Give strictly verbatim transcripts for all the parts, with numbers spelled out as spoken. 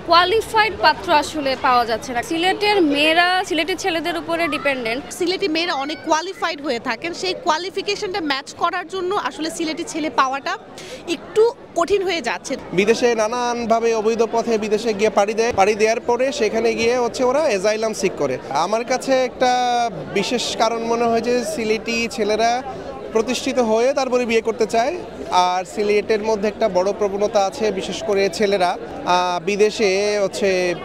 Qualified পাত্র আসলে পাওয়া যাচ্ছে না। সিলেটের মেয়েরা সিলেটের ছেলেদের উপরে ডিপেন্ডেন্ট। সিলেটি মেয়েরা অনেক কোয়ালিফাইড হয়ে থাকেন, সেই কোয়ালিফিকেশনটা ম্যাচ করার জন্য আসলে সিলেটি ছেলে পাওয়াটা একটু কঠিন হয়ে যাচ্ছে। বিদেশে নানানভাবে অবৈধ পথে বিদেশে গিয়ে পাড়ি দেয়, পাড়ি দেওয়ার পরে সেখানে গিয়ে হচ্ছে ওরা অ্যাজাইলাম সিক করে। আমার কাছে একটা বিশেষ কারণ মনে হয় যে সিলেটি ছেলেরা প্রতিষ্ঠিত হয়ে তারপরে বিয়ে করতে চায়। আর সিলেটের মধ্যে একটা বড় প্রবণতা আছে, বিশেষ করে ছেলেরা বিদেশে হচ্ছে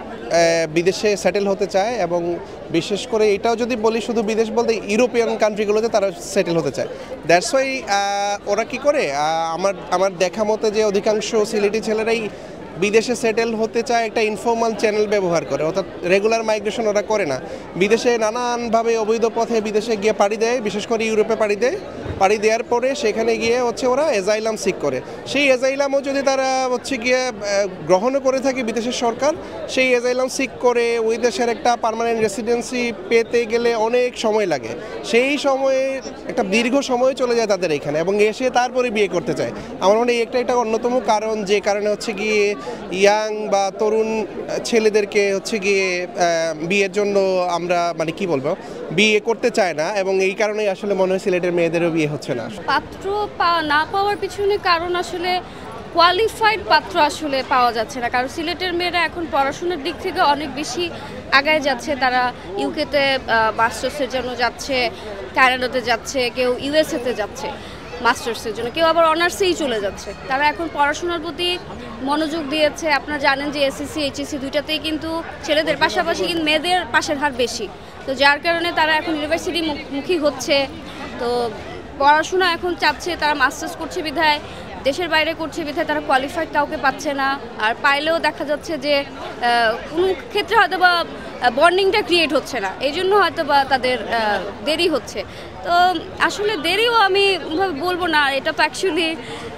বিদেশে সেটেল হতে চায়, এবং বিশেষ করে এটাও যদি বলি শুধু বিদেশ বলতে ইউরোপিয়ান কান্ট্রিগুলোতে তারা সেটেল হতে চায়। দ্যাটস ওয়াই ওরা কি করে, আমার আমার দেখা মতে যে অধিকাংশ সিলেটি ছেলেরাই বিদেশে সেটেল হতে চায় একটা ইনফর্মাল চ্যানেল ব্যবহার করে, অর্থাৎ রেগুলার মাইগ্রেশন ওরা করে না। বিদেশে নানানভাবে অবৈধ পথে বিদেশে গিয়ে পাড়ি দেয়, বিশেষ করে ইউরোপে পাড়ি দেয়। পাড়ি দেওয়ার পরে সেখানে গিয়ে হচ্ছে ওরা অ্যাজাইলাম সিক করে। সেই অ্যাজাইলামও যদি তারা হচ্ছে গিয়ে গ্রহণও করে থাকে বিদেশের সরকার, সেই অ্যাজাইলাম সিক করে ওই দেশের একটা পার্মানেন্ট রেসিডেন্সি পেতে গেলে অনেক সময় লাগে। সেই সময়ে একটা দীর্ঘ সময় চলে যায় তাদের এখানে, এবং এসে তারপরে বিয়ে করতে চায়। আমার মনে হয় একটা একটা অন্যতম কারণ, যে কারণে হচ্ছে গিয়ে ইয়াং বা তরুণ ছেলেদেরকে হচ্ছে গিয়ে বিয়ের জন্য আমরা মানে কি বলবো বিয়ে করতে চায় না, এবং এই কারণেই আসলে মনে হয় সিলেটের মেয়েদেরও বিয়ে হচ্ছে না। পাত্র না পাওয়ার পিছনে কারণ আসলে কোয়ালিফাইড পাত্র আসলে পাওয়া যাচ্ছে না। কারণ সিলেটের মেয়েরা এখন পড়াশোনার দিক থেকে অনেক বেশি আগায় যাচ্ছে। তারা ইউকেতে মাস্টার্সের জন্য যাচ্ছে, কানাডাতে যাচ্ছে, কেউ ইউএসএতে যাচ্ছে মাস্টার্সের জন্য, কেউ আবার অনার্সেই চলে যাচ্ছে। তারা এখন পড়াশোনার প্রতি মনোযোগ দিয়েছে। আপনারা জানেন যে এসএসসি এইচএসসি দুইটাতেই কিন্তু ছেলেদের পাশাপাশি কিন্তু মেয়েদের পাশের হার বেশি। তো যার কারণে তারা এখন ইউনিভার্সিটি মুখী হচ্ছে। তো পড়াশোনা এখন চাচ্ছে, তারা মাস্টার্স করছে বিধায়, দেশের বাইরে করছে বিধায় তারা কোয়ালিফাইড কাউকে পাচ্ছে না। আর পাইলেও দেখা যাচ্ছে যে কোনো ক্ষেত্রে হয়তো বা বন্ডিংটা ক্রিয়েট হচ্ছে না, এই জন্য হয়তো বা তাদের দেরি হচ্ছে। তো আসলে দেরিও আমি বলবো না, এটা তো অ্যাকচুয়ালি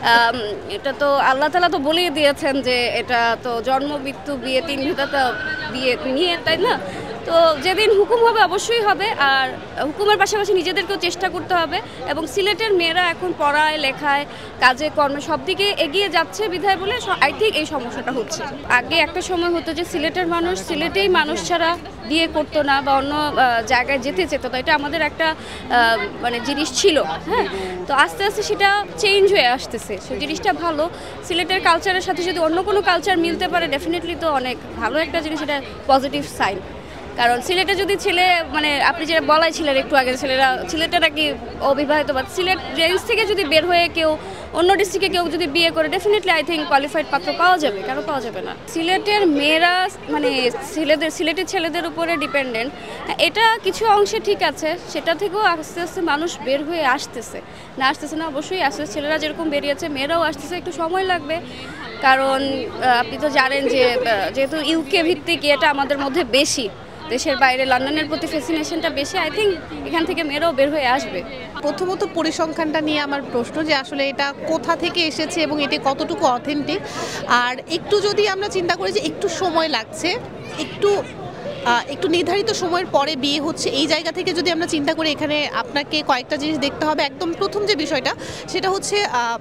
এটা তো আল্লাহ তাআলা তো বলেই দিয়েছেন যে এটা তো জন্ম মৃত্যু বিয়ে তিন ভিতা বিয়ে নিয়ে, তাই না? তো যেদিন হুকুম হবে অবশ্যই হবে, আর হুকুমের পাশাপাশি নিজেদেরকেও চেষ্টা করতে হবে। এবং সিলেটের মেয়েরা এখন পড়ায় লেখায় কাজে কর্মে সব দিকে এগিয়ে যাচ্ছে বিধায় বলে আই থিঙ্ক এই সমস্যাটা হচ্ছে। আগে একটা সময় হতো যে সিলেটের মানুষ সিলেটেই মানুষ ছাড়া বিয়ে করতো না বা অন্য জায়গায় যেতে চেত, তো এটা আমাদের একটা মানে জিনিস ছিল। হ্যাঁ, তো আস্তে আস্তে সেটা চেঞ্জ হয়ে আসতেছে, সেই জিনিসটা ভালো। সিলেটের কালচারের সাথে যদি অন্য কোনো কালচার মিলতে পারে ডেফিনেটলি তো অনেক ভালো একটা জিনিস, এটা পজিটিভ সাইন। কারণ সিলেটে যদি ছেলে মানে আপনি যেটা বলাই ছিলেন একটু আগে, ছেলেরা সিলেটে নাকি অবিবাহিত, বা সিলেট রেঞ্জ থেকে যদি বের হয়ে কেউ অন্য ডিস্ট্রিক্টে কেউ যদি বিয়ে করে ডেফিনেটলি আই থিঙ্ক কোয়ালিফাইড পাত্র পাওয়া যাবে, কেন পাওয়া যাবে না। সিলেটের মেয়েরা মানে ছেলেদের সিলেটের ছেলেদের উপরে ডিপেন্ডেন্ট, এটা কিছু অংশে ঠিক আছে, সেটা থেকেও আস্তে আস্তে মানুষ বের হয়ে আসতেছে। না আসতেছে না, অবশ্যই আসছে। ছেলেরা যেরকম বেরিয়েছে মেয়েরাও আসতেছে, একটু সময় লাগবে। কারণ আপনি তো জানেন যে যেহেতু ইউকে ভিত্তিক এটা আমাদের মধ্যে বেশি, দেশের বাইরে লন্ডনের প্রতি ফ্যাসিনেশনটা বেশি, আই থিঙ্ক এখান থেকে মেয়েরাও বের হয়ে আসবে। প্রথমত পরিসংখ্যানটা নিয়ে আমার প্রশ্ন যে আসলে এটা কোথা থেকে এসেছে এবং এটা কতটুকু অথেন্টিক। আর একটু যদি আমরা চিন্তা করি যে একটু সময় লাগছে, একটু একটু নির্ধারিত সময়ের পরে বিয়ে হচ্ছে, এই জায়গা থেকে যদি আমরা চিন্তা করি, এখানে আপনাকে কয়েকটা জিনিস দেখতে হবে। একদম প্রথম যে বিষয়টা সেটা হচ্ছে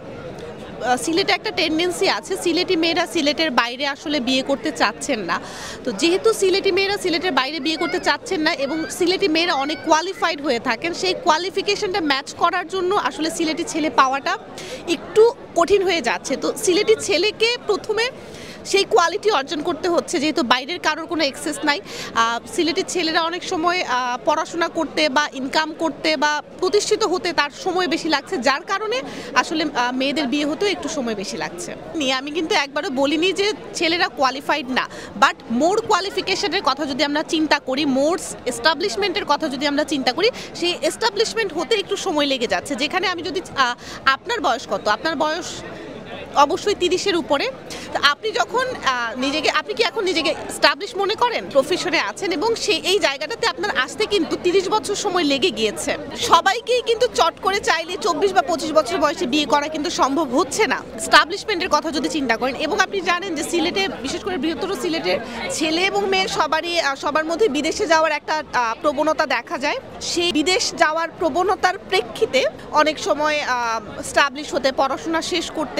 সিলেটে একটা টেন্ডেন্সি আছে, সিলেটি মেয়েরা সিলেটের বাইরে আসলে বিয়ে করতে চাচ্ছেন না। তো যেহেতু সিলেটি মেয়েরা সিলেটের বাইরে বিয়ে করতে চাচ্ছেন না এবং সিলেটি মেয়েরা অনেক কোয়ালিফাইড হয়ে থাকেন, সেই কোয়ালিফিকেশনটা ম্যাচ করার জন্য আসলে সিলেটি ছেলে পাওয়াটা একটু কঠিন হয়ে যাচ্ছে। তো সিলেটি ছেলেকে প্রথমে সেই কোয়ালিটি অর্জন করতে হচ্ছে, যেহেতু বাইরের কারোর কোনো অ্যাক্সেস নাই। সিলেটের ছেলেরা অনেক সময় পড়াশোনা করতে বা ইনকাম করতে বা প্রতিষ্ঠিত হতে তার সময় বেশি লাগছে, যার কারণে আসলে মেয়েদের বিয়ে হতেও একটু সময় বেশি লাগছে। নিয়ে আমি কিন্তু একবারও বলিনি যে ছেলেরা কোয়ালিফাইড না, বাট মোর কোয়ালিফিকেশনের কথা যদি আমরা চিন্তা করি, মোর এস্টাবলিশমেন্টের কথা যদি আমরা চিন্তা করি, সেই এস্টাবলিশমেন্ট হতে একটু সময় লেগে যাচ্ছে। যেখানে আমি যদি আপনার বয়স কত, আপনার বয়স অবশ্যই তিরিশের উপরে, তো আপনি যখন নিজেকে আপনি কি এখন নিজেকে এস্টাবলিশ মনে করেন, প্রফেশনে আছেন, এবং সেই এই জায়গাটাতে আপনার আসতে কিন্তু তিরিশ বছর সময় লেগে গিয়েছে। সবাইকেই কিন্তু চট করে চাইলে চব্বিশ বা পঁচিশ বছর বয়সে বিয়ে করা কিন্তু সম্ভব হচ্ছে না, এস্টাবলিশমেন্টের কথা যদি চিন্তা করেন। এবং আপনি জানেন যে সিলেটে, বিশেষ করে বৃহত্তর সিলেটের ছেলে এবং মেয়ে সবারই সবার মধ্যে বিদেশে যাওয়ার একটা প্রবণতা দেখা যায়। সেই বিদেশ যাওয়ার প্রবণতার প্রেক্ষিতে অনেক সময় এস্টাবলিশ হতে, পড়াশোনা শেষ করতে, ভালো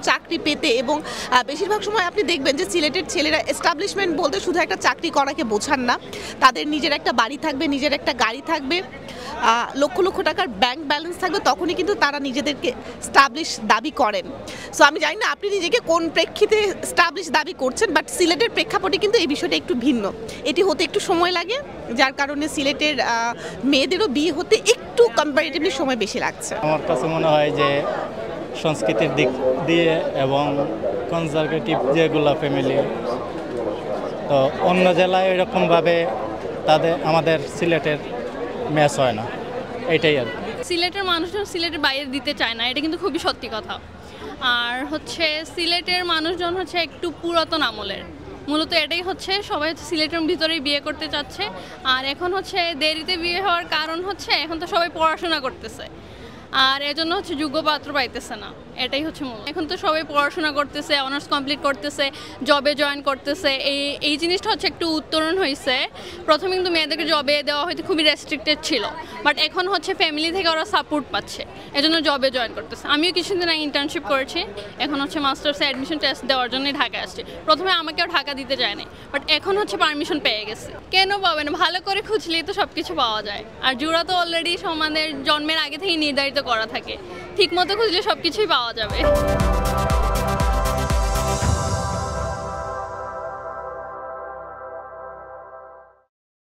চাকরি পেতে এবং বেশিরভাগ সময় আপনি দেখবেন যে সিলেটের ছেলেরা এস্টাবলিশমেন্ট বলতে শুধু একটা চাকরি করাকে বোঝান না, তাদের নিজের একটা বাড়ি থাকবে, নিজের একটা গাড়ি থাকবে, লক্ষ লক্ষ টাকার ব্যাংক ব্যালেন্স থাকবে, তখনই কিন্তু তারা নিজেদেরকে স্টাবলিশ দাবি করেন। সো আমি জানি না আপনি নিজেকে কোন প্রেক্ষিতে স্টাবলিশ দাবি করছেন, বাট সিলেটের প্রেক্ষাপটে কিন্তু এই বিষয়টা একটু ভিন্ন। এটি হতে একটু সময় লাগে, যার কারণে সিলেটের মেয়েদেরও বিয়ে হতে একটু কম্পারেটিভলি সময় বেশি লাগছে। আমার কাছে মনে হয় যে সংস্কৃতির দিক দিয়ে এবং কনজারভেটিভ যেগুলো ফ্যামিলি, তো অন্য জেলায় এরকমভাবে তাদের আমাদের সিলেটের ম্যাচ হয় না, এটাই আর সিলেটের মানুষজন সিলেটের বাইরে দিতে চায় না, এটা কিন্তু খুবই সত্যি কথা। আর হচ্ছে সিলেটের মানুষজন হচ্ছে একটু পুরাতন আমলের, মূলত এটাই হচ্ছে সবাই হচ্ছে সিলেটের ভিতরেই বিয়ে করতে চাচ্ছে। আর এখন হচ্ছে দেরিতে বিয়ে হওয়ার কারণ হচ্ছে এখন তো সবাই পড়াশোনা করতেছে, আর এজন্য হচ্ছে যোগ্য পাত্র পাইতেছে না, এটাই হচ্ছে মূল। এখন তো সবাই পড়াশোনা করতেছে, অনার্স কমপ্লিট করতেছে, জবে জয়েন করতেছে, এই এই জিনিসটা হচ্ছে একটু উত্তরণ হয়েছে। প্রথমে কিন্তু মেয়েদেরকে জবে দেওয়া হয়তো খুবই রেস্ট্রিক্টেড ছিল, বাট এখন হচ্ছে ফ্যামিলি থেকে ওরা সাপোর্ট পাচ্ছে, এজন্য জবে জয়েন করতেছে। আমিও কিছুদিন আগে ইন্টার্নশিপ করেছি, এখন হচ্ছে মাস্টার্সে অ্যাডমিশন টেস্ট দেওয়ার জন্যই ঢাকায় আসছি। প্রথমে আমাকেও ঢাকা দিতে যায়নি, বাট এখন হচ্ছে পারমিশন পেয়ে গেছে। কেন পাবে না? ভালো করে খুঁজলেই তো সব কিছু পাওয়া যায়। আর জোড়া তো অলরেডি সমানের জন্মের আগে থেকেই নির্ধারিত করা থাকে, ঠিক মতো খুঁজলে সব কিছুই পাওয়া যাবে।